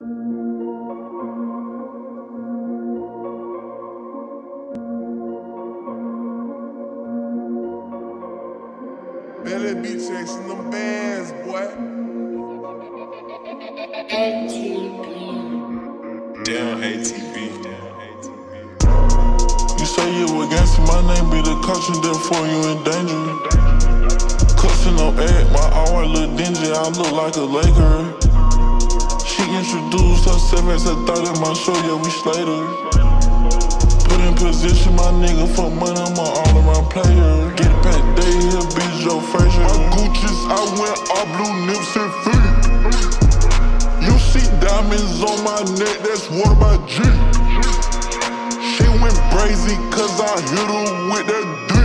Belly be chasing them bands, boy. Down ATV. You say you against my name be the caution, therefore you in danger. Cussing no egg, my hour look dingy, I look like a Laker. She introduced herself as a thought in my show, yeah, we slayed her. Put in position, my nigga, for money, I'm an all-around player. Get back day, here, bitch, Joe Frazier. My Gucci's, I went all blue nips and feet. You see diamonds on my neck, that's water by G. She went crazy cause I hit her with that D.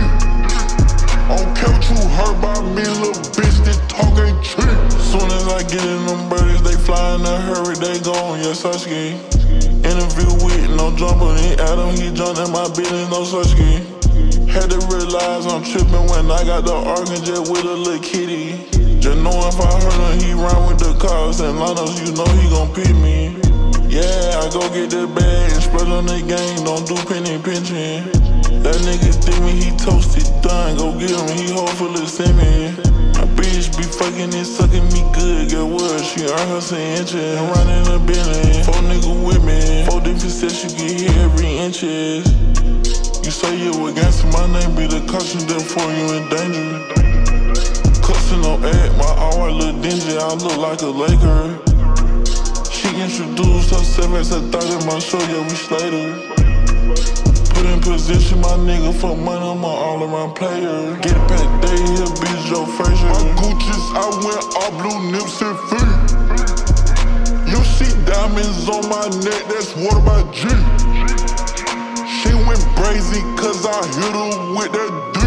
I don't care what you heard about me, little bitch, this talk ain't cheap. Soon as I get in them birdies, they fly in a hurry, they gone, yes I ski. Interview with no jumper, he Adam, he jumped in my business, no such ski. Had to realize I'm tripping when I got the organ jet with a little kitty. Just know if I heard him, he run with the cars and Lanos, you know he gon' pick me. Yeah, I go get the bag and spread on the game, don't do penny pinching. That nigga think me, he toasted, done, go get him, he hold full of semen. My bitch be fucking and sucking me good, get what? She earn her some inches, running a billion. 4 niggas with me, 4 different sets, you get hit every inches. You say you against my name, be the caution, therefore you in danger. Cussing no egg, my hour look dingy, I look like a Laker. She introduced herself as a thought in my show, yeah, we slayed her. Put in position, my nigga, for money, I'm an all-around player. Get back day, here, bitch, Joe Frazier. My Gucci's, I went all blue nips and feet. You see diamonds on my neck, that's water by G. She went crazy cause I hit her with that D.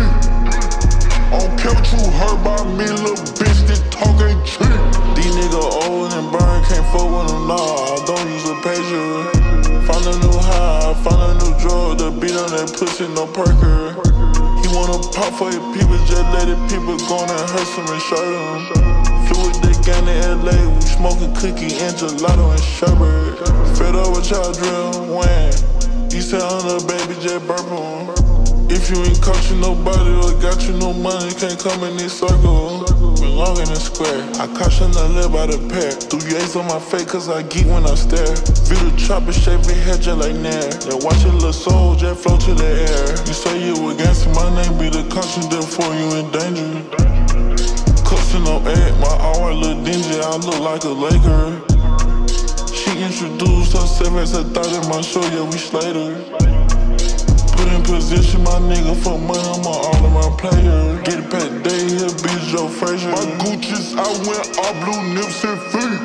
I don't care what you heard about me, little bitch, this talk ain't cheap. These niggas old and burn, can't fuck with them, nah, I don't use a pager. Found a new high, found a new drug, the beat on that pussy, no perker. He wanna pop for his people, just let it people go and hurt him and shirt him. Flew with the gang in LA, we smoking cookie and gelato and sherbet. Fed up with y'all drill, when he said I'm the baby, just burp him. If you ain't coaching nobody or got you no money, can't come in this circle. Belong in the square, I caution the live by the pair. 3 A's on my face cause I geek when I stare. Feel the chopper shape it head just like Nair. Then watch your little soul jet flow to the air. You say you against my name, be the caution, therefore you in danger. Cussing no egg, my hour look dingy, I look like a Laker. She introduced herself as a thought in my show, yeah, we slayed her. Put in position, my nigga, for money, I'm an all-around player. Get it back day, here, bitch, Joe Frazier. My Gucci's, I went all blue nips and feet.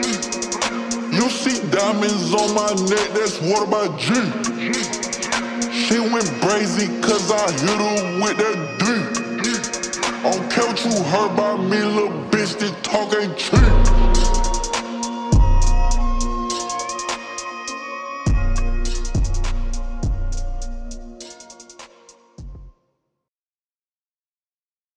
You see diamonds on my neck, that's water by G. She went crazy cause I hit her with that D. I don't care what you heard about me, little bitch, this talk ain't cheap.